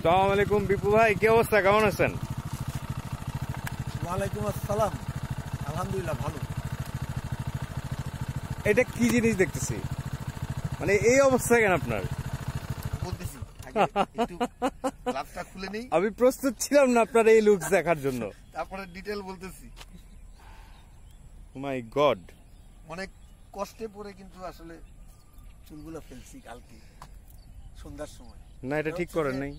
আসসালামু আলাইকুম বিপু ভাই, কি অবস্থা, কেমন আছেন? ওয়ালাইকুম আসসালাম, আলহামদুলিল্লাহ ভালো। এটা কি জিনিস দেখতেছি, মানে এই অবস্থা কেন আপনার? বলতেছি গ্লাভসটা খুলে নেই, আমি প্রস্তুত ছিলাম না আপনার এই লুকস দেখার জন্য। তারপরে ডিটেল বলতেছি। মাই গড, অনেক কষ্টে পড়ে কিন্তু আসলে চুলগুলো ফেলছি কালকে সন্ধ্যার সময়। না এটা ঠিক করেন নাই।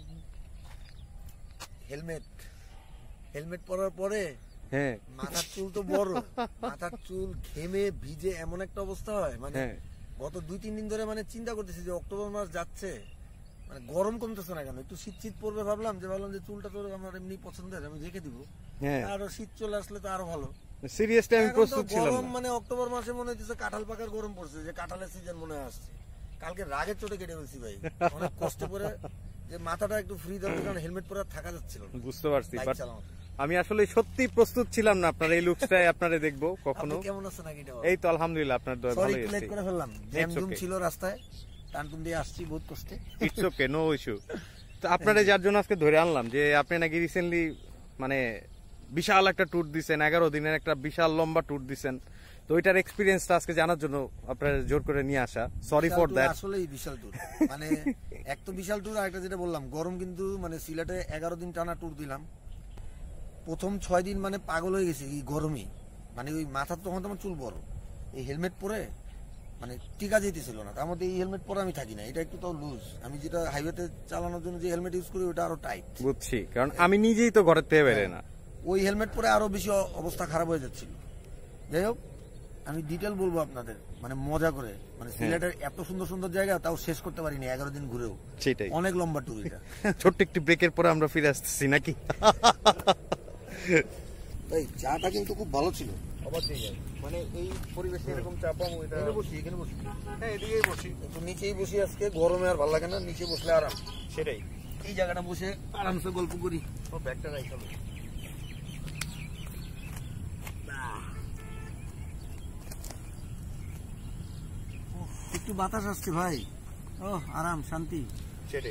হেলমেট পরার পরে হ্যাঁ, মাথার চুল তো বড়, মাথার চুল ঘেমে ভিজে এমন একটা অবস্থা হয়, মানে গত 2-3 দিন ধরে মানে চিন্তা করতেছি যে অক্টোবর মাস যাচ্ছে, মানে গরম কমতেছে না কেন, একটু শীত পড়বে ভাবলাম যে চুলটা তো আমার এমনি পছন্দের, আমি রেখে দিব, আরো শীত চলে আসলে তো আরো ভালো। সিরিয়াসলি আমি প্রস্তুত ছিলাম গরম মানে অক্টোবর মাসে মনে হচ্ছে কাঁঠাল পাকার গরম পড়ছে, যে কাঁঠালের সিজন মনে আসছে। কালকে রাগের চোটে কেটে ফেলছি ভাই, অনেক কষ্ট করে, যে মাথাটা একটু ফ্রি দরকার, কারণ হেলমেট পরে থাকা যাচ্ছিল না। বুঝতে পারছি, আমি আসলে সত্যি প্রস্তুত ছিলাম না আপনার এই লুকসটাই আপনারে দেখবো কখনো। কেমন আছে নাকি? এই তো আলহামদুলিল্লাহ, আপনার দোয়া ভালোই আছে। লেট করে ফেললাম, জ্যাম জুম ছিল রাস্তায়, টানটুন দিয়ে আসছি বহুত কষ্টে। It's okay, no issue. তো আপনারা যার জন্য আজকে ধরে আনলাম, যে আপনি নাকি রিসেন্টলি মানে বিশাল একটা ট্যুর দিছেন, 11 দিনের একটা বিশাল লম্বা ট্যুর দিছেন, তো ওইটার এক্সপেরিয়েন্সটা আজকে জানার জন্য আপনারা জোর করে নিয়ে আসা। Sorry for that. আসলেই বিশাল ট্যুর, মানে এক তো বিশাল ট্যুর, আরেকটা যেটা বললাম গরম, কিন্তু মানে সিলেটে 11 দিন টানা ট্যুর দিলাম। প্রথম 6 দিন মানে পাগল হয়ে গেছে এই গরমে, মানে ওই মাথার তখন তোমার চুল বড়, এই হেলমেট পরে মানে টিকা যেতেছিল না। তার মধ্যে এই হেলমেট পরে আমি থাকি না, এটা একটু তাও লুজ। আমি যেটা হাইওয়েতে চালানোর জন্য যে হেলমেট ইউজ করি ওটা আরো টাইট। বুঝছি, কারণ আমি নিজেই তো ঘরের থেকে বেরোই না। ওই হেলমেট পরে আরো বেশি অবস্থা খারাপ হয়ে যাচ্ছিল। যাই হোক, আমি ডিটেল বলবো আপনাদের, মানে মজা করে, মানে সিলেটের এত সুন্দর সুন্দর জায়গা তাও শেষ করতে পারিনি 11 দিন ঘুরেও। সেটাই অনেক লম্বা ট্যুর এটা। ছোট্ট একটি ব্রেকের পরে আমরা ফিরে আসতেছি নাকি? ভাই চাটা কিন্তু খুব ভালো ছিল। মানে এই পরিবেশে এরকম চা পাবো, এখানে বসি, এখানে বসি, হ্যাঁ এদিকেই বসি, একটু নিচেই বসি। আজকে গরমে আর ভালো লাগে না, নিচে বসলে আরাম। সেটাই, এই জায়গাটা বসে আরামসে গল্প করি। ব্যাগটা রাখতে একটু বাতাস আসছে ভাই, ও আরাম শান্তি। সেটাই,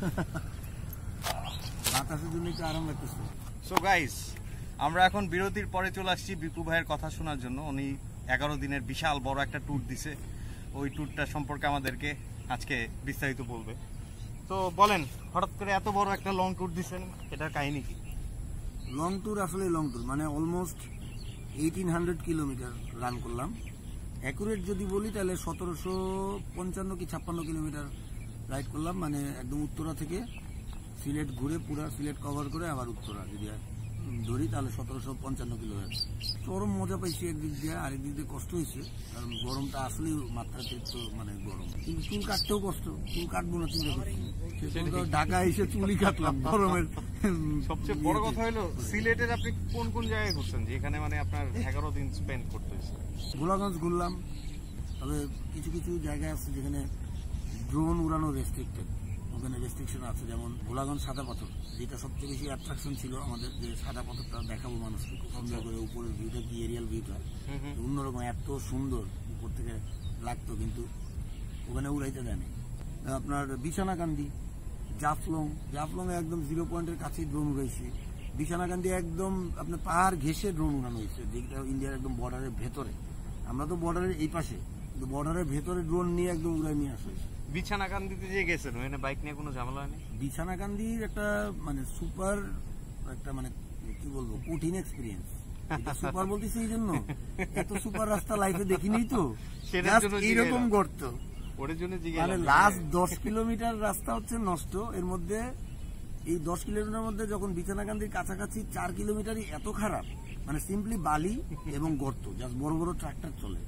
বাতাসের জন্য একটু আরাম লাগতেছে। সো গাইস, আমরা এখন বিরতির পরে চলে আসছি বিপু ভাইয়ের কথা শোনার জন্য। উনি 11 দিনের বিশাল বড় একটা ট্যুর দিছে, ওই ট্যুরটা সম্পর্কে আমাদেরকে আজকে বিস্তারিত বলবে। তো বলেন, হঠাৎ করে এত বড় একটা লং ট্যুর দিছেন, এটার কাহিনী কি? লং ট্যুর, আসলে লং ট্যুর মানে অলমোস্ট 1800 কিলোমিটার রান করলাম। অ্যাকুরেট যদি বলি তাহলে 1755 কি 56 কিলোমিটার রাইড করলাম, মানে একদম উত্তরা থেকে সিলেট ঘুরে পুরো সিলেট কভার করে আবার উত্তরা যদি ধরি তাহলে 1755 কিলোমিটার। চরম মজা পাইছি একদিক দিয়ে, আরেক দিক দিয়ে কষ্ট হয়েছে, কারণ গরমটা আসলেই মাত্রাতিরিক্ত, মানে গরম। কিন্তু চুল কাটতেও কষ্ট, চুল কাটবো না চিন্তা করছি, ঢাকা এসে চুলই কাটলাম গরমের। সবচেয়ে বড় কথা হলো সিলেটের আপনি কোন কোন জায়গায় ঘুরছেন যেখানে মানে আপনার 11 দিন স্পেন্ড করতে হয়েছে? গোলাগঞ্জ ঘুরলাম, তবে কিছু কিছু জায়গায় আছে যেখানে ড্রোন উড়ানো রেস্ট্রিক্টেড, ওখানে রেস্ট্রিকশন আছে। যেমন গোলাগঞ্জ সাদা পাথর, যেটা সবচেয়ে বেশি অ্যাট্রাকশন ছিল আমাদের, যে সাদা পাথরটা দেখাবো মানুষকে খুব সুন্দর করে, উপরের ভিউটা কি এরিয়াল ভিউটা অন্যরকম, এত সুন্দর উপর থেকে লাগতো, কিন্তু ওখানে উড়াইতে দেয়নি। আপনার বিছানাকান্দি, জাফলং এ একদম 0 পয়েন্টের কাছে ড্রোন উড়াইছে। বিছানাকান্দি একদম আপনার পাহাড় ঘেঁষে ড্রোন উড়ানো হয়েছে, যেটা ইন্ডিয়ার একদম বর্ডারের ভেতরে। আমরা তো বর্ডারের এই পাশে, কিন্তু বর্ডারের ভেতরে ড্রোন নিয়ে একদম উড়াই নিয়ে আসা হয়েছে। বিছানাকান্দিতে যে গেছেন, ওখানে বাইক নিয়ে কোনো ঝামেলা হয়নি? বিছানাকান্দির একটা মানে সুপার, একটা মানে কি বলবো, কঠিন এক্সপিরিয়েন্স। সুপার বলতেছি এই জন্য, এত সুপার রাস্তা লাইফে দেখিনি তো, এইরকম গর্ত। মানে লাস্ট 10 কিলোমিটার রাস্তা হচ্ছে নষ্ট, এর মধ্যে এই 10 কিলোমিটার মধ্যে যখন বিছানাকান্দির কাছাকাছি 4 কিলোমিটারই এত খারাপ, মানে সিম্পলি বালি এবং গর্ত, জাস্ট বড় বড় ট্রাক্টর চলে,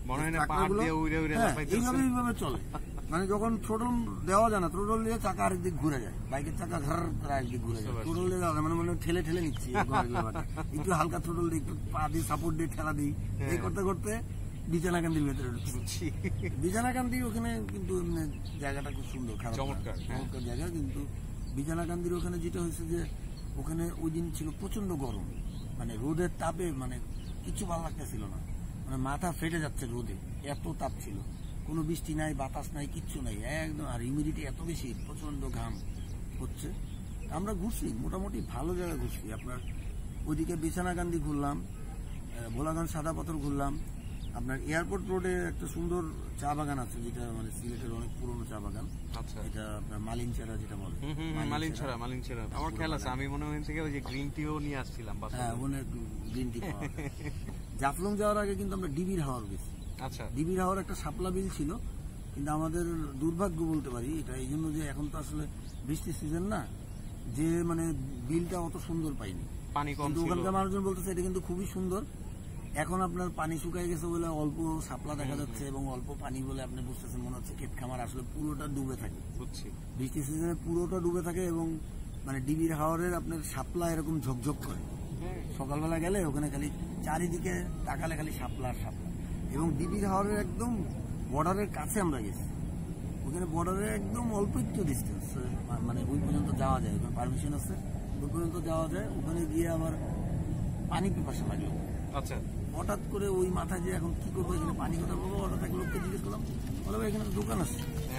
এইভাবে চলে। মানে যখন থ্রোটল দেওয়া যায় না, থ্রোটল দিয়ে চাকা আরেকদিক ঘুরে যায়, বাইকের চাকা ঘর আরেকদিক ঘুরে যায়, থ্রোটল দিয়ে দেওয়া যায় মানে মনে ঠেলে ঠেলে নিচ্ছি, একটু হালকা থ্রোটল দিই, একটু পা দিয়ে সাপোর্ট দিয়ে ঠেলা দিই, এই করতে করতে বিছানাকান্দির ভেতরে ঢুকছি। বিছানাকান্দির ওখানে কিন্তু জায়গাটা খুব সুন্দর, খারাপ চমৎকার জায়গা, কিন্তু বিছানাকান্দির ওখানে যেটা হয়েছে যে ওখানে ওই দিন ছিল প্রচন্ড গরম, মানে রোদের তাপে মানে কিছু ভালো লাগতেছিল না, মানে মাথা ফেটে যাচ্ছে রোদে, এত তাপ ছিল। কোনো বৃষ্টি নাই, বাতাস নাই, কিচ্ছু নাই একদম, আর হিউমিডিটি এত বেশি, প্রচন্ড ঘাম হচ্ছে। আমরা ঘুরছি মোটামুটি ভালো জায়গা ঘুরছি। আপনার ওইদিকে বিছানাকান্দি ঘুরলাম, ভোলাগঞ্জ সাদা পাথর ঘুরলাম। আপনার এয়ারপোর্ট রোডে একটা সুন্দর চা বাগান আছে, যেটা মানে সিলেটের অনেক পুরনো চা বাগান। আচ্ছা, এটা আপনার মালিনচারা যেটা বলে। মালিনছড়া আমার খেয়াল আছে। আমি মনে হয়েছে ওই যে গ্রিন টিও নিয়ে আসছিলাম। হ্যাঁ, ওখানে গ্রিন টি পাওয়া যায়। জাফলং যাওয়ার আগে কিন্তু আমরা ডিবির হাওর গেছি। আচ্ছা, ডিবির হাওর একটা শাপলা বিল ছিল, কিন্তু আমাদের দুর্ভাগ্য বলতে পারি এটা এই জন্য যে এখন তো আসলে বৃষ্টির সিজন না, যে মানে বিলটা অত সুন্দর পাইনি। পানি কম কিন্তু ছিল। ওখানকার মানুষজন বলতেছে এটা কিন্তু খুবই সুন্দর। এখন আপনার পানি শুকায় গেছে বলে অল্প শাপলা দেখা যাচ্ছে, এবং অল্প পানি বলে আপনি বুঝতেছেন মনে হচ্ছে ক্ষেত খামার আসলে পুরোটা ডুবে থাকে। বুঝছি। বৃষ্টির সিজনে পুরোটা ডুবে থাকে, এবং মানে ডিবির হাওরের আপনার শাপলা এরকম ঝকঝক করে। সকালবেলা গেলে ওখানে খালি চারিদিকে তাকালে খালি শাপলা আর শাপলা। এবং ডিবির হাওরের একদম বর্ডারের কাছে আমরা গেছি। ওখানে বর্ডারের একদম অল্প একটু ডিস্টেন্স, মানে ওই পর্যন্ত যাওয়া যায়, ওখানে পারমিশন আছে, ওই পর্যন্ত যাওয়া যায়। ওখানে গিয়ে আবার পানি পিপাসা লাগলো। আচ্ছা, হঠাৎ করে ওই মাথায় যে এখন কি করবো, এখানে পানি কোথাও পাবো, হঠাৎ এক লোককে জিজ্ঞেস করলাম, বলে ভাই এখানে তো দোকান আছে।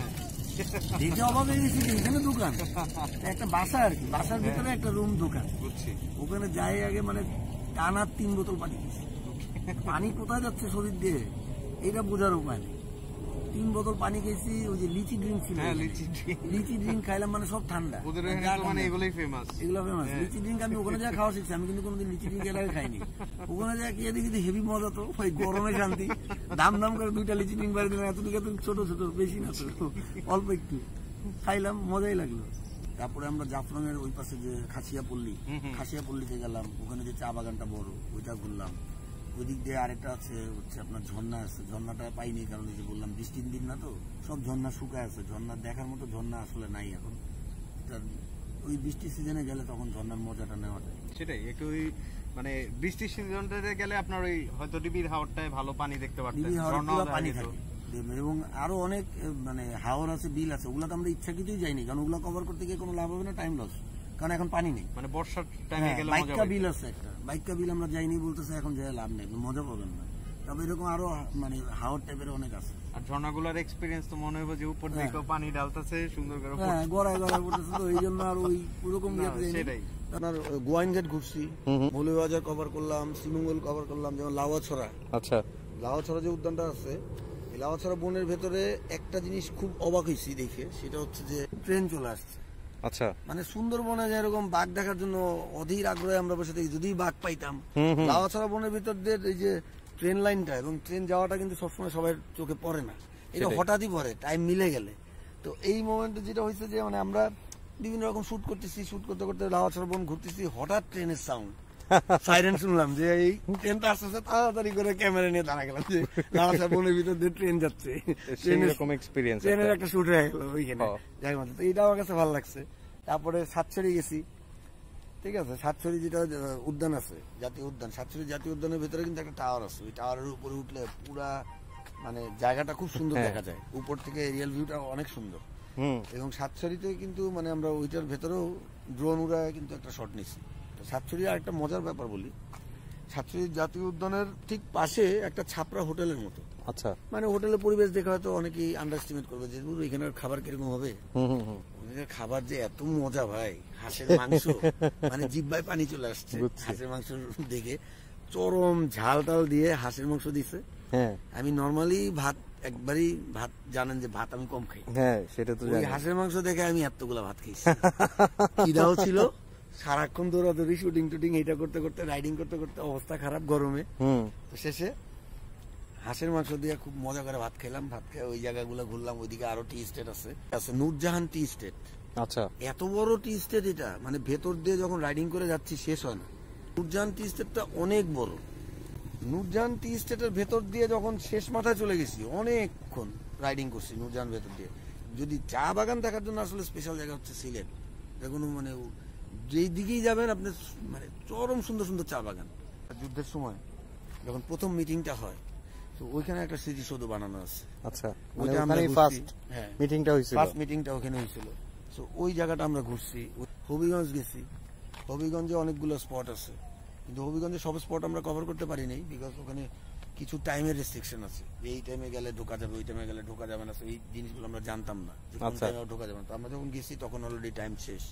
দেখে অবাক হয়ে গেছি যে এখানে দোকান, একটা বাসা আর কি, বাসার ভিতরে একটা রুম দোকান। বুঝছি। ওখানে যাই আগে মানে টানা 3 বোতল পানি খেয়েছি। পানি কোথায় যাচ্ছে শরীর দিয়ে এটা বোঝার উপায় নেই। 3 বোতল পানি খেয়েছি। ওই যে লিচি ড্রিঙ্ক ছিল, লিচি ড্রিঙ্ক খাইলাম, মানে সব ঠান্ডা। ওদের এখানে মানে এগুলোই ফেমাস। এগুলো ফেমাস লিচি ড্রিঙ্ক। আমি ওখানে যা খাওয়া শিখছি, আমি কিন্তু কোনোদিন লিচি ড্রিঙ্ক এর আগে খাইনি। ওখানে যা খেয়ে দেখি হেভি মজা, তো ওই গরমে শান্তি। দাম দাম করে 2টা লিচি ড্রিঙ্ক বাড়ি দিলাম, এতটুকু এত ছোট ছোট, বেশি না তো, অল্প একটু খাইলাম, মজাই লাগলো। তারপরে আমরা জাফলং এর ওই পাশে যে খাসিয়াপল্লিতে গেলাম, ওখানে যে চা বাগানটা বড় ওইটা ঘুরলাম। ওই দিক দিয়ে আরেকটা আছে হচ্ছে আপনার ঝর্ণা আছে, ঝর্ণাটা পাইনি কারণ এই যে বললাম বৃষ্টির দিন না, তো সব ঝর্ণা শুকায় আছে। ঝর্ণা দেখার মতো ঝর্ণা আসলে নাই এখন। ওই বৃষ্টির সিজনে গেলে তখন ঝর্ণার মজাটা নেওয়া যায়। সেটাই, একটু ওই মানে বৃষ্টির সিজনটাতে গেলে আপনার ওই হয়তো ডিবির হাওরটায় ভালো পানি দেখতে পারতেন, ডিবির হাওরে ঝর্ণাও পুরো দেখা পানি যেত। থাকে, এবং আরো অনেক মানে হাওর আছে, বিল আছে, ওগুলো তো আমরা ইচ্ছা কিছুই যাইনি, কারণ ওগুলো কভার করতে গিয়ে কোনো লাভ হবে না, টাইম লস, কারণ এখন পানি নেই। মানে বর্ষার টাইমে গেলে মজা বাইকা পাইতেন। বিল আছে একটা, বাইকা বিল আমরা যাইনি বলতেছে, এখন যাই লাভ নেই, মজা পাবেন না। তবে এরকম আরো মানে হাওর টাইপের অনেক আছে। আর ঝর্ণাগুলোর এক্সপেরিয়েন্স তো মনে হবে যে উপর থেকে পানি ডালতেছে সুন্দর করে। হ্যাঁ, গড়ায় গড়ায় পড়তেছে, তো এই জন্য আর ওই ওরকম সেটাই। আপনার গোয়াইন গেট ঘুরছি, মৌলভীবাজার কভার করলাম, শ্রীমঙ্গল কভার করলাম, যেমন লাউয়াছড়া। আচ্ছা, লাউয়াছড়া যে উদ্যানটা আছে, এই লাউয়াছড়া বনের ভেতরে একটা জিনিস খুব অবাক হয়েছি দেখে, সেটা হচ্ছে যে ট্রেন চলে আসছে। আচ্ছা, মানে সুন্দরবনে যেরকম বাঘ দেখার জন্য অধীর আগ্রহে আমরা বসে থাকি, যদি বাঘ পাইতাম। লাউয়াছড়া বনের ভিতর দিয়ে এই যে ট্রেন লাইনটা এবং ট্রেন যাওয়াটা কিন্তু সবসময় সবার চোখে পড়ে না, এটা হঠাৎই পড়ে টাইম মিলে গেলে। তো এই মোমেন্টে যেটা হয়েছে যে মানে আমরা বিভিন্ন রকম শুট করতেছি, শুট করতে করতে লাউয়াছড়া বন ঘুরতেছি, হঠাৎ ট্রেনের সাউন্ড, সাইরেন শুনলাম যে এই ট্রেনটা আসতেছে, তাড়াতাড়ি করে ক্যামেরা নিয়ে দাঁড়া গেলাম যে লাউয়াছড়া বনের ভিতর দিয়ে ট্রেন যাচ্ছে। ট্রেনের একটা শুট হয়ে গেল ওইখানে, যাই মতো। তো এইটা আমার কাছে ভালো লাগছে। তারপরে সাতছড়ি গেছি, ঠিক আছে, সাতছড়ি যেটা উদ্যান আছে, জাতীয় উদ্যান, সাতছড়ি জাতীয় উদ্যানের ভিতরে কিন্তু একটা টাওয়ার আছে, ওই টাওয়ারের উপরে উঠলে পুরা মানে জায়গাটা খুব সুন্দর দেখা যায়, উপর থেকে এরিয়াল ভিউটা অনেক সুন্দর। এবং সাতছড়িতে কিন্তু মানে আমরা ওইটার ভেতরেও ড্রোন উড়ায় কিন্তু একটা শট নিছি। তো সাতছড়ি আর একটা মজার ব্যাপার বলি, সাতছড়ি জাতীয় উদ্যানের ঠিক পাশে একটা ছাপড়া হোটেলের মতো। আচ্ছা, মানে হোটেলের পরিবেশ দেখে হয়তো অনেকেই আন্ডারস্টিমেট করবে যে এখানের খাবার কিরকম হবে। খাবার যে এত মজা ভাই, হাঁসের মাংস, মানে জিহ্বায় পানি চলে আসছে হাঁসের মাংস দেখে। চরম ঝাল টাল দিয়ে হাঁসের মাংস দিছে। আমি নর্মালি ভাত একবারই ভাত, জানেন যে ভাত আমি কম খাই, সেটা তো ওই হাঁসের মাংস দেখে আমি এতগুলা ভাত খাইছি। খিদাও ছিল, সারাক্ষণ দৌড়াদৌড়ি, শুটিং টুটিং এইটা করতে করতে, রাইডিং করতে করতে অবস্থা খারাপ গরমে। তো শেষে হাঁসের মাংস দিয়ে খুব মজা করে ভাত খেলাম। ভাত খেয়ে ওই জায়গাগুলো ঘুরলাম। ওইদিকে আরো টি স্টেট আছে, নূরজাহান টি স্টেট। আচ্ছা, এত বড় টি স্টেট, এটা মানে ভেতর দিয়ে যখন রাইডিং করে যাচ্ছি শেষ হয় না। নূরজাহান টি স্টেটটা অনেক বড়। নূরজাহান টি স্টেটের ভেতর দিয়ে যখন শেষ মাথায় চলে গেছি, অনেকক্ষণ রাইডিং করছি নূরজাহান ভেতর দিয়ে। যদি চা বাগান দেখার জন্য আসলে স্পেশাল জায়গা হচ্ছে সিলেট, কোনো মানে যেই দিকেই যাবেন আপনি মানে চরম সুন্দর সুন্দর চা বাগান। যুদ্ধের সময় যখন প্রথম মিটিংটা হয়, তো ওইখানে একটা স্মৃতিসৌধ বানানো আছে। আচ্ছা, ওইটা আমরা ফার্স্ট মিটিংটা হয়েছিল, ফার্স্ট মিটিংটা ওখানে হয়েছিল। তো ওই জায়গাটা আমরা ঘুরছি। হবিগঞ্জ গেছি, হবিগঞ্জে অনেকগুলো স্পট আছে, কিন্তু হবিগঞ্জে সব স্পট আমরা কভার করতে পারি নাই, বিকজ ওখানে কিছু টাইমের রেস্ট্রিকশন আছে। এই টাইমে গেলে ঢোকা যাবে, ওই টাইমে গেলে ঢোকা যাবে না। এই জিনিসগুলো আমরা জানতাম না, ঢোকা যাবে না। তো আমরা যখন গেছি তখন অলরেডি টাইম শেষ।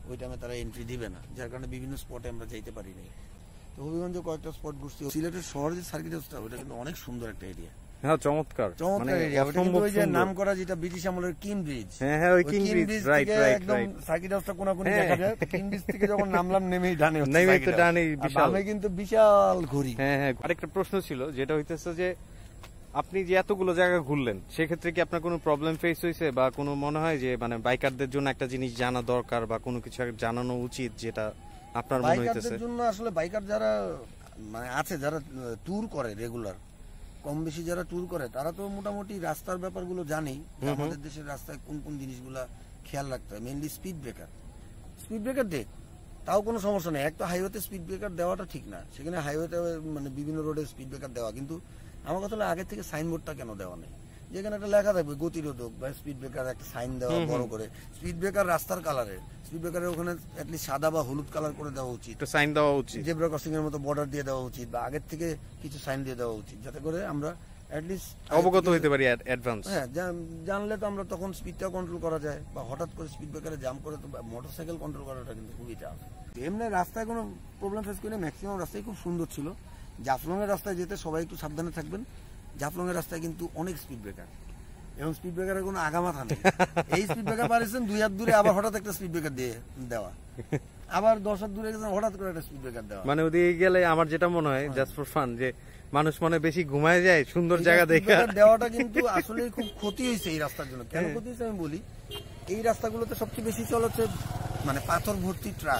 ওই টাইমে তারা এন্ট্রি দিবে না, যার কারণে বিভিন্ন স্পটে আমরা যাইতে পারি নাই। তো হবিগঞ্জে কয়েকটা স্পট ঘুরছি। সিলেটের শহর যে সার্কিট হাউসটা, ওটা কিন্তু অনেক সুন্দর একটা এরিয়া, হ্যাঁ চমৎকার চমৎকার এরিয়া। ওটা কিন্তু ওই যে নাম করা যেটা ব্রিটিশ আমলের কিং ব্রিজ, হ্যাঁ হ্যাঁ ওই কিং ব্রিজ, রাইট রাইট একদম রাইট। সার্কিট হাউসটা কোনাকুনি দেখা যায়। কিং ব্রিজ থেকে যখন নামলাম নেমেই ডানে হচ্ছে নেমেই তো সার্কিট হাউস। ডানে আর বিশাল। বামে কিন্তু বিশাল ঘড়ি। হ্যাঁ হ্যাঁ, আরেকটা প্রশ্ন ছিল যেটা হইতেছে যে আপনি যে এতগুলো জায়গা ঘুরলেন সেক্ষেত্রে কি আপনার কোনো প্রবলেম ফেস হয়েছে, বা কোনো মনে হয় যে মানে বাইকারদের জন্য একটা জিনিস জানা দরকার বা কোনো কিছু জানানো উচিত যেটা আপনার মনে হইতেছে? বাইকারদের জন্য আসলে বাইকার যারা মানে আছে, যারা ট্যুর করে রেগুলার, কম বেশি যারা ট্যুর করে, তারা তো মোটামুটি রাস্তার ব্যাপারগুলো জানেই। আমাদের দেশের রাস্তায় কোন কোন জিনিসগুলা খেয়াল রাখতে হয়, mainly speed breaker. Speed breaker দেখ, তাও কোনো সমস্যা নেই। একটা হাইওয়েতে স্পিড ব্রেকার দেওয়াটা ঠিক না, সেখানে হাইওয়েতে মানে বিভিন্ন রোডে স্পিড ব্রেকার দেওয়া, কিন্তু আমার কথা হলো আগে থেকে সাইনবোর্ডটা কেন দেওয়া নেই, যেখানে একটা লেখা থাকবে গতিরোধক বা স্পিড ব্রেকার, একটা সাইন দেওয়া বড় করে। স্পিড ব্রেকার রাস্তার কালারে, স্পিড ব্রেকারের ওখানে অ্যাটলিস্ট সাদা বা হলুদ কালার করে দেওয়া উচিত, একটা সাইন দেওয়া উচিত, জেব্রা ক্রসিং এর মতো বর্ডার দিয়ে দেওয়া উচিত, বা আগের থেকে কিছু সাইন দিয়ে দেওয়া উচিত, যাতে করে আমরা অ্যাটলিস্ট অবগত হইতে পারি অ্যাডভান্স। হ্যাঁ, জানলে তো আমরা তখন স্পিডটা কন্ট্রোল করা যায়। বা হঠাৎ করে স্পিড ব্রেকারে জাম করে তো মোটরসাইকেল কন্ট্রোল করাটা কিন্তু খুবই টাফ। এমনি রাস্তায় কোনো প্রবলেম ফেস করি না, ম্যাক্সিমাম রাস্তায় খুব সুন্দর ছিল। জাফলং এর রাস্তায় যেতে সবাই একটু সাবধানে থাকবেন। জাফলং এর রাস্তায় কিন্তু অনেক স্পিড ব্রেকার, এবং স্পিড ব্রেকারের কোনো আগামাথা নেই। এই স্পিড ব্রেকার পারিয়েছেন 2 হাত দূরে, আবার হঠাৎ একটা স্পিড ব্রেকার দিয়ে দেওয়া, আবার 10 হাত দূরে গেছেন হঠাৎ করে একটা স্পিড ব্রেকার দেওয়া। মানে ওদিকে গেলে আমার যেটা মনে হয় জাস্ট ফর ফান, যে মানুষ মনে বেশি ঘুমায় যায় সুন্দর জায়গা দেখা দেওয়াটা কিন্তু আসলে খুব ক্ষতি হয়েছে এই রাস্তার জন্য। কেন ক্ষতি হয়েছে আমি বলি, এই রাস্তাগুলোতে সবচেয়ে বেশি চলেছে মানে পাথর ভর্তি ট্রাক।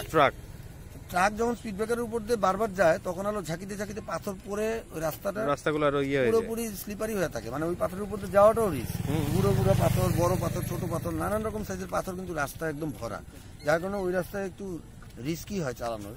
ট্রাক যখন স্পিড ব্রেকারের উপর দিয়ে বারবার যায়, তখন আলো ঝাঁকিতে ঝাঁকিতে পাথর পরে ওই রাস্তাগুলো আরো ইয়ে হয়ে যায়, পুরোপুরি স্লিপারি হয়ে থাকে। মানে ওই পাথরের উপর দিয়ে যাওয়াটাও রিস্ক। বুড়ো বুড়ো পাথর, বড় পাথর, ছোট পাথর, নানান রকম সাইজের পাথর কিন্তু রাস্তায় একদম ভরা, যার কারণে ওই রাস্তায় একটু রিস্কি হয় চালানো।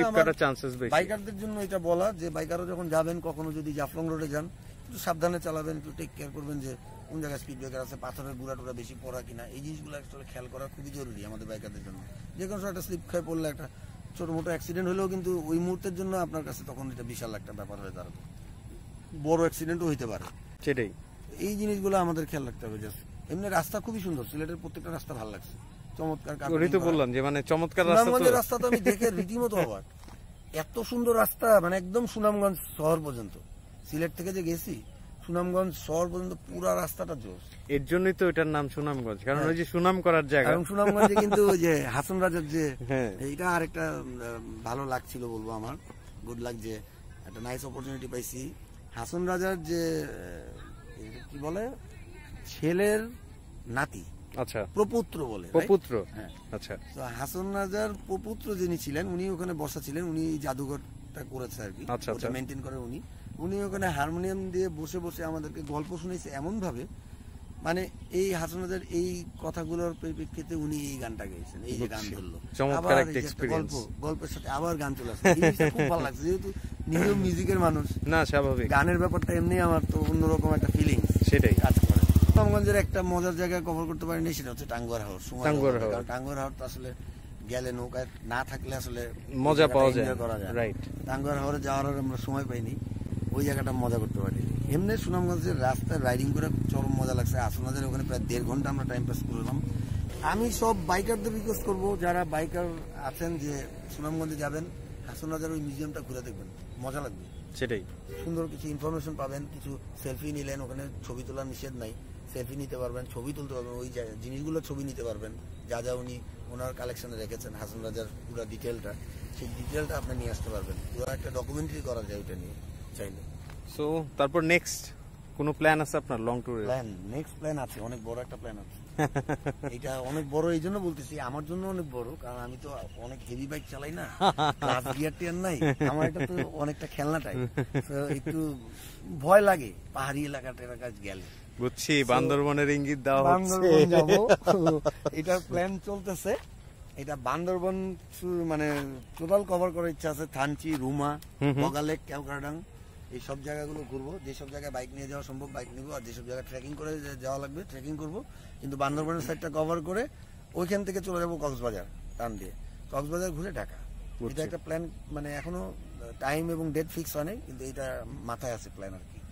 বাইকারদের জন্য এটা বলা, যে বাইকাররা যখন যাবেন, কখনো যদি জাফলং রোডে যান, একটু সাবধানে চালাবেন, একটু টেক কেয়ার করবেন যে কোন জায়গায় স্পিড ব্রেকার আছে, পাথরের গুঁড়া টুড়া বেশি পড়া কিনা। এই জিনিসগুলো আসলে খেয়াল করা খুবই জরুরি আমাদের বাইকারদের জন্য। যে কোনো সময় একটা স্লিপ খেয়ে পড়লে, একটা ছোট মোটো অ্যাক্সিডেন্ট হলেও কিন্তু ওই মুহূর্তের জন্য আপনার কাছে তখন এটা বিশাল একটা ব্যাপার হয়ে দাঁড়াবে, বড় অ্যাক্সিডেন্টও হইতে পারে। সেটাই, এই জিনিসগুলো আমাদের খেয়াল রাখতে হবে। জাস্ট এমনি রাস্তা খুবই সুন্দর, সিলেটের প্রত্যেকটা রাস্তা ভালো লাগছে, চমৎকার। ওই তো বললাম যে মানে চমৎকার সুনামগঞ্জের রাস্তা তো আমি দেখে রীতিমতো অবাক, এত সুন্দর রাস্তা, মানে একদম সুনামগঞ্জ শহর পর্যন্ত। সিলেট থেকে যে গেছি সুনামগঞ্জ শহর পর্যন্ত পুরো রাস্তাটা জোস। এর জন্যই তো এটার নাম সুনামগঞ্জ, কারণ ওই যে সুনাম করার জায়গা। এবং সুনামগঞ্জে কিন্তু ওই যে হাসন রাজার যে এইটা আরেকটা ভালো লাগছিল বলবো, আমার গুড লাক যে একটা নাইস অপরচুনিটি পাইছি। হাসন রাজার যে কি বলে ছেলের নাতি, আচ্ছা প্রপুত্র বলে, প্রপুত্র, হ্যাঁ আচ্ছা। তো হাসন রাজার প্রপুত্র যিনি ছিলেন, উনি ওখানে বসা ছিলেন, উনি জাদুঘরটা করেছে আর কি, ওটা মেনটেন করে উনি। উনি ওখানে হারমোনিয়াম দিয়ে বসে বসে আমাদেরকে গল্প শুনেছে এমন ভাবে, মানে এই হাসন রাজার এই কথাগুলোর পরিপ্রেক্ষিতে উনি এই গানটা গেয়েছেন, এই যে গান ধরলো, আবার গল্পের সাথে আবার গান চলে আসছে। খুব ভালো লাগছে, যেহেতু নিজেও মিউজিকের মানুষ, না স্বাভাবিক, গানের ব্যাপারটা এমনি আমার তো অন্যরকম একটা ফিলিং সেটাই কাজ করে। সুনামগঞ্জের একটা মজার জায়গা কভার করতে পারিনি, সেটা হচ্ছে টাঙ্গুয়ার হাওর। টাঙ্গুয়ার হাওর তো আসলে গেলে নৌকায় না থাকলে আসলে মজা পাওয়া যায়, রাইট। টাঙ্গুয়ার হাওরে যাওয়ার আমরা সময় পাইনি, ওই জায়গাটা মজা করতে পারিনি। এমনি সুনামগঞ্জের রাস্তায় রাইডিং করে চরম মজা লাগছে। আসনাদের ওখানে প্রায় 1.5 ঘন্টা আমরা টাইম পাস করলাম। আমি সব বাইকারদের রিকোয়েস্ট করবো, যারা বাইকার আছেন, যে সুনামগঞ্জে যাবেন, হাসনাদের ওই মিউজিয়ামটা ঘুরে দেখবেন, মজা লাগবে। সেটাই, সুন্দর কিছু ইনফরমেশন পাবেন, কিছু সেলফি নিলেন, ওখানে ছবি তোলার নিষেধ নাই, সেলফি নিতে পারবেন, ছবি তুলতে পারবেন, ওই জিনিসগুলো ছবি নিতে পারবেন, যা যা উনি ওনার কালেকশনে রেখেছেন হাসন রাজার পুরো ডিটেলটা, সেই ডিটেলটা আপনি নিয়ে আসতে পারবেন। পুরো একটা ডকুমেন্টারি করা যায় ওইটা নিয়ে চাইলে। সো তারপর নেক্সট কোনো প্ল্যান আছে আপনার লং ট্যুরে? নেক্সট প্ল্যান আছে, অনেক বড় একটা প্ল্যান আছে। এটা অনেক বড় এই জন্য বলতেছি, আমার জন্য অনেক বড়, কারণ আমি তো অনেক হেভি বাইক চালাই না, ক্লাস গিয়ার টিয়ার নাই আমার, এটা তো অনেকটা খেলনা টাইপ, একটু ভয় লাগে পাহাড়ি এলাকায় গেলে। বুঝছি, বান্দরবনের ইঙ্গিত দেওয়া হচ্ছে, বান্দরবন যাবো, এটার প্ল্যান চলতেছে। এটা বান্দরবন মানে টোটাল কভার করার ইচ্ছা আছে। থানচি, রুমা, বগালেক, কেওক্রাডাং, এই সব জায়গাগুলো ঘুরবো। যেসব জায়গায় বাইক নিয়ে যাওয়া সম্ভব বাইক নিবো, আর যেসব জায়গায় ট্রেকিং করে যাওয়া লাগবে ট্রেকিং করবো। কিন্তু বান্দরবনের সাইডটা কভার করে ওইখান থেকে চলে যাবো কক্সবাজার, টান দিয়ে কক্সবাজার ঘুরে ঢাকা। এটা একটা প্ল্যান, মানে এখনো টাইম এবং ডেট ফিক্স হয় নাই, কিন্তু এটা মাথায় আছে প্ল্যান আর কি।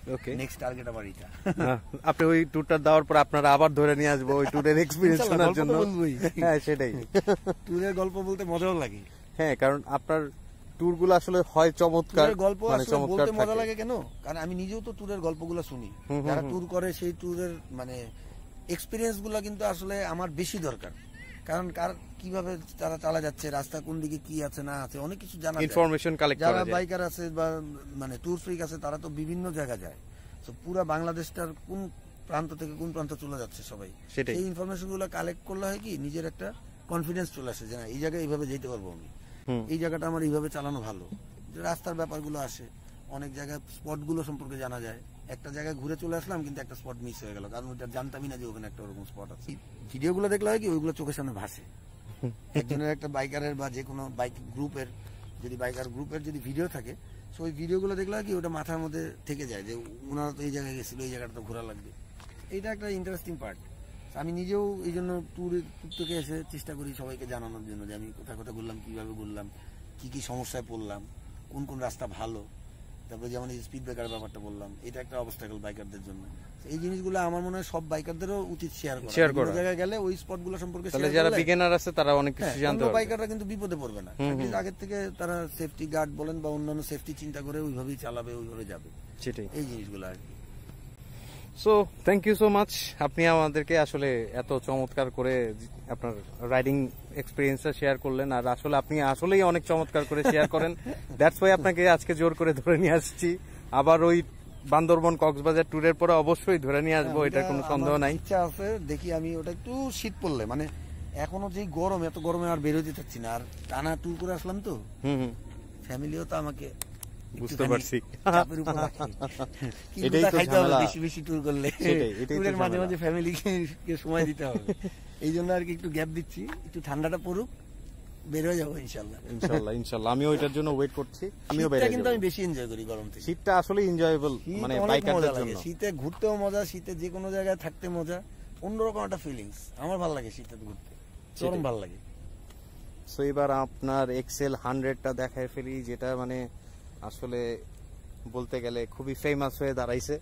ওকে নেক্সট টার্গেট আমার এটা। আপনি ওই ট্যুরটা দেওয়ার পর আপনারা আবার ধরে নিয়ে আসবো ওই ট্যুরের এক্সপিরিয়েন্স ইনশাআল্লাহ, শোনার জন্য। গল্প তো বলবোই। হ্যাঁ সেটাই। ট্যুরের গল্প বলতে মজাও লাগে। হ্যাঁ কারণ আপনার ট্যুর গুলো আসলে হয় চমৎকার, ট্যুরের গল্প মানে আসলে চমৎকার বলতে মজা থাকে। লাগে কেন, কারণ আমি নিজেও তো ট্যুরের গল্পগুলো শুনি। হুম, যারা হুম। ট্যুর করে সেই ট্যুরের মানে এক্সপিরিয়েন্স গুলো কিন্তু আসলে আমার বেশি দরকার, কারণ কিভাবে তারা চালা যাচ্ছে, রাস্তা কোন দিকে কি আছে না আছে, অনেক কিছু জানা যায়। ইনফরমেশন কালেক্ট যারা করা যায়। বাইকার আছে বা মানে ট্যুর ফ্রিক আছে তারা তো বিভিন্ন জায়গা যায়, তো পুরো বাংলাদেশটার কোন প্রান্ত থেকে কোন প্রান্ত চলে যাচ্ছে সবাই, সেটাই। সেই ইনফরমেশন গুলো কালেক্ট করলে হয় কি নিজের একটা কনফিডেন্স চলে আসে যে না এই জায়গায় এইভাবে যেতে পারবো আমি, হুম। এই জায়গাটা আমার এইভাবে চালানো ভালো। যে রাস্তার ব্যাপারগুলো আসে, অনেক জায়গায় স্পটগুলো সম্পর্কে জানা যায়। একটা জায়গায় ঘুরে চলে আসলাম কিন্তু একটা স্পট মিস হয়ে গেল, কারণ ওইটা জানতামই না যে ওখানে একটা ওরকম স্পট আছে। ভিডিওগুলো দেখলে হয় কি ওইগুলো চোখের সামনে ভাসে। একজনের একটা বাইকারের বা যে কোনো বাইক গ্রুপের যদি যদি ভিডিও থাকে, তো ওই ভিডিওগুলো দেখলে হয় কি ওটা মাথার মধ্যে থেকে যায় যে ওনারা তো এই জায়গায় গেছিল, এই জায়গাটা তো ঘোরা লাগবে। এইটা একটা ইন্টারেস্টিং পার্ট। আমি নিজেও এই জন্য ট্যুর থেকে এসে চেষ্টা করি সবাইকে জানানোর জন্য যে আমি কোথায় কোথায় ঘুরলাম, কিভাবে ঘুরলাম, কি কি সমস্যায় পড়লাম, কোন কোন রাস্তা ভালো। তারপরে যেমন এই স্পিড ব্রেকার ব্যাপারটা বললাম, এটা একটা অবস্টাকেল বাইকারদের জন্য। এই জিনিসগুলো আমার মনে হয় সব বাইকারদেরও উচিত শেয়ার করা। বিভিন্ন জায়গায় গেলে ওই স্পটগুলো সম্পর্কে তাহলে যারা বিগিনার আছে তারা অনেক কিছু জানতে পারবে। বাইকাররা কিন্তু বিপদে পড়বে না। আগের থেকে তারা সেফটি গার্ড বলেন বা অন্যান্য সেফটি চিন্তা করে ওইভাবেই চালাবে, ওইভাবে যাবে। সেটাই। এই জিনিসগুলো আর কি। So thank you so much, আপনি আমাদেরকে আসলে এত চমৎকার করে আপনার রাইডিং এক্সপিরিয়েন্সটা শেয়ার করলেন। আর আসলে আপনি আসলেই অনেক চমৎকার করে শেয়ার করেন, দ্যাটস ওয়াই আপনাকে আজকে জোর করে ধরে নিয়ে আসছি। আবার ওই বান্দরবন কক্সবাজার ট্যুরের পরে অবশ্যই ধরে নিয়ে আসবো, এটার কোনো সন্দেহ নাই। ইচ্ছা আছে, দেখি আমি ওটা একটু শীত পড়লে, মানে এখনো যেই গরম, এত গরমে আর বের হতে চাচ্ছি না। আর টানা ট্যুর করে আসলাম তো, ফ্যামিলিও তো আমাকে বুঝতে পারছি। চাপের উপর রাখে। কিন্তু এটাই তা তো খাইতে হবে ঝামেলা। বেশি বেশি ট্যুর করলে, এটাই তো ট্যুরের মাঝে ঝামেলা। মাঝে ফ্যামিলিকে সময় দিতে হবে। এই জন্য আর কি একটু গ্যাপ দিচ্ছি, একটু ঠান্ডাটা পড়ুক, বের হয়ে যাবো ইনশাল্লাহ। ইনশাল্লাহ আমিও ওইটার জন্য ওয়েট করছি। আমিও বের শীতটা হয়ে কিন্তু যাবো। আমি বেশি এনজয় করি গরম থেকে। শীতটা আসলে এনজয়েবল, শীত মানে অনেক বাইকারদের মজা লাগে। জন্য। শীতে ঘুরতেও মজা, শীতে যে কোনো জায়গায় থাকতে মজা, অন্যরকম একটা ফিলিংস। আমার ভালো লাগে শীতে ঘুরতে, চরম ভালো লাগে। সো এবার আপনার এক্সেল 100টা দেখায় ফেলি, যেটা মানে আসলে বলতে গেলে খুবই ফেমাস হয়ে দাঁড়াইছে।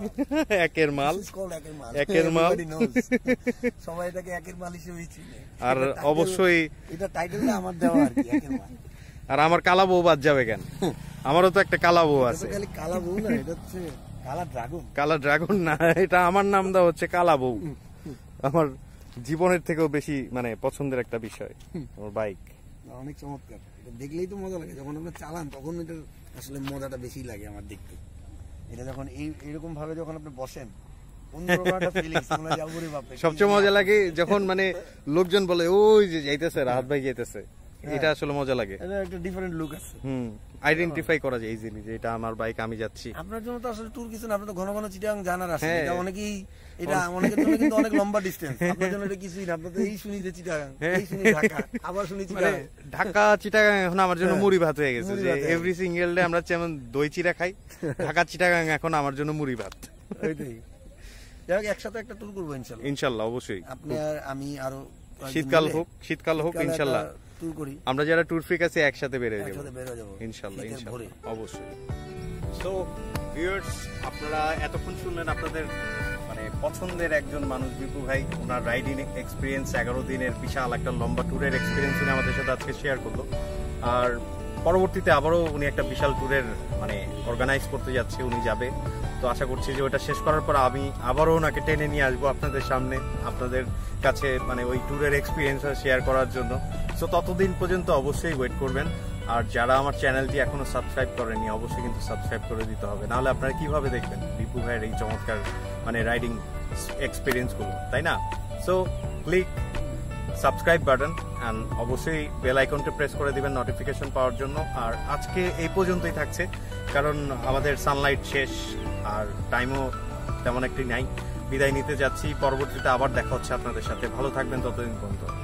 একের মাল, This is called একের মাল। একের মাল। Everybody knows. সবাই এটাকে একের মাল হিসেবেই চিনে। আর এটা title- অবশ্যই এটা টাইটেলটা আমার দেওয়া আর কি, একের মাল। আর আমার কালা বউ বাদ যাবে কেন? আমারও তো একটা কালা বউ এটা আছে। তো খালি কালা বউ না, এটা হচ্ছে কালা ড্রাগন। কালা ড্রাগন না, এটা আমার নাম দেওয়া হচ্ছে কালা বউ। আমার জীবনের থেকেও বেশি মানে পছন্দের একটা বিষয় আমার বাইক। অনেক চমৎকার, এটা দেখলেই তো মজা লাগে। যখন আপনি চালান তখন এটা আসলে মজাটা বেশি লাগে আমার দেখতে। এটা যখন এইরকম ভাবে যখন আপনি বসেন, অন্যরকম একটা ফিলিংস, মনে হয় যাবো রে বাপরে। সবচেয়ে মজা লাগে যখন মানে লোকজন বলে ওই যে যাইতেছে রাহাত ভাই যাইতেছে, এটা আসলে মজা লাগে। এটা একটা ডিফারেন্ট লুক আছে। আইডেন্টিফাই করা যায় ইজিলি যে এটা আমার বাইক, আমি যাচ্ছি। আপনার জন্য তো আসলে ট্যুর কিছু না, আপনি তো ঘন ঘন চিটাগাং জানার আসেন। হ্যাঁ। এটা অনেকেই, এটা অনেকের জন্য কিন্তু অনেক লম্বা ডিসটেন্স। আপনার জন্য এটা কিছুই না, আপনি তো এই শুনি যে চিটাগাং, এই শুনি ঢাকা, আবার শুনি মানে চিটাগাং। ঢাকা চিটাগাং এখন আমার জন্য মুড়ি ভাত হয়ে গেছে, মুড়ি যে ভাত হয়ে এভরি সিঙ্গেল ডে আমরা যেমন দই চিড়া খাই, ঢাকা চিটাগাং এখন আমার জন্য মুড়ি ভাত। ওইটাই। যাই হোক, একসাথে একটা ট্যুর করবো ইনশাল্লাহ। ইনশাল্লাহ অবশ্যই। আপনি আর আমি আরো শীতকাল হোক ইনশাল্লাহ। ট্যুর করি, আমরা যারা ট্যুর ফ্রিক আছি একসাথে বের হয়ে যাবো একসাথে বের হয়ে যাবো ইনশাল্লাহ, শীতের ভোরে। ইনশাল্লাহ অবশ্যই। সো ভিউয়ার্স, আপনারা এতক্ষণ শুনলেন আপনাদের মানে পছন্দের একজন মানুষ বিপু ভাই, ওনার রাইডিং এক্সপিরিয়েন্স, 11 দিনের বিশাল একটা লম্বা ট্যুরের এক্সপিরিয়েন্স উনি আমাদের সাথে আজকে শেয়ার করলো। আর পরবর্তীতে আবারও উনি একটা বিশাল ট্যুরের মানে অর্গানাইজ করতে যাচ্ছে, উনি যাবে। তো আশা করছি যে ওটা শেষ করার পর আমি আবারও ওনাকে টেনে নিয়ে আসবো আপনাদের সামনে, আপনাদের কাছে মানে ওই ট্যুরের এক্সপিরিয়েন্স শেয়ার করার জন্য। সো ততদিন পর্যন্ত অবশ্যই ওয়েট করবেন। আর যারা আমার চ্যানেলটি এখনো সাবস্ক্রাইব করেনি অবশ্যই কিন্তু সাবস্ক্রাইব করে দিতে হবে, নাহলে আপনারা কিভাবে দেখবেন বিপু ভাইয়ের এই চমৎকার মানে রাইডিং এক্সপিরিয়েন্সগুলো, তাই না? So click subscribe button and অবশ্যই বেল আইকনটা প্রেস করে দিবেন নোটিফিকেশন পাওয়ার জন্য। আর আজকে এই পর্যন্তই থাকছে, কারণ আমাদের সানলাইট শেষ আর টাইমও তেমন একটি নাই। বিদায় নিতে যাচ্ছি, পরবর্তীতে আবার দেখা হচ্ছে আপনাদের সাথে। ভালো থাকবেন ততদিন পর্যন্ত।